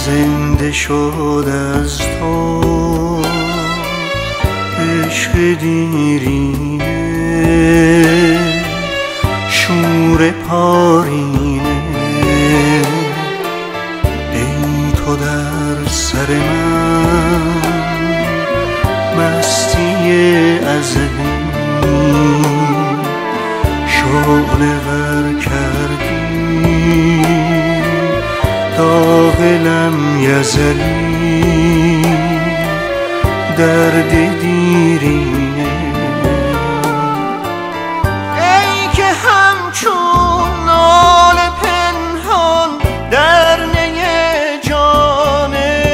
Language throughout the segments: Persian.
زنده شد از تو عشق دیرینه، شور پارینه. ای تو در سر من مستی ازلی، شعله ور کردی داغ لم یزلی، درد دیرینه. ای که همچون ناله پنهان در نی جان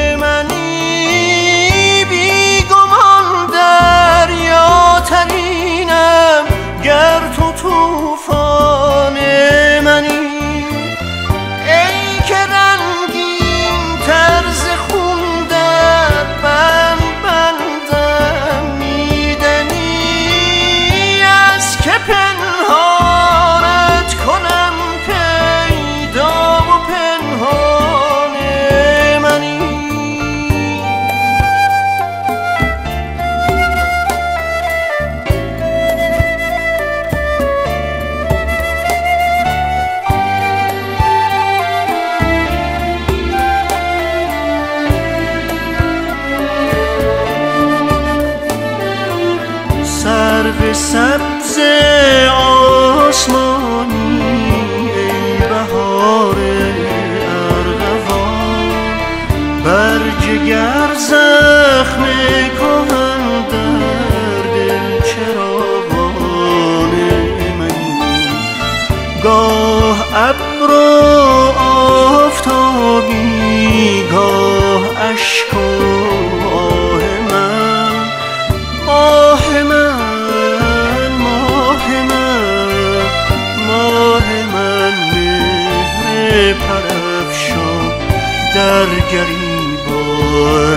منی، بی گمان دریا ترینم گر تو طوفان منی. ای که رنگین طرز خون در بند بندم میدنی، از که پنهانت کنم پیدا و پنهان منی. سرو سبز آسمانی ای بهار ارغوان، بر جگر زخم کهن در دل چراغان منی. گاه ابر و آفتابی، گاه اشک و آه من، ماه من، ماه من، ماه من، مهر پرافشان در گریبان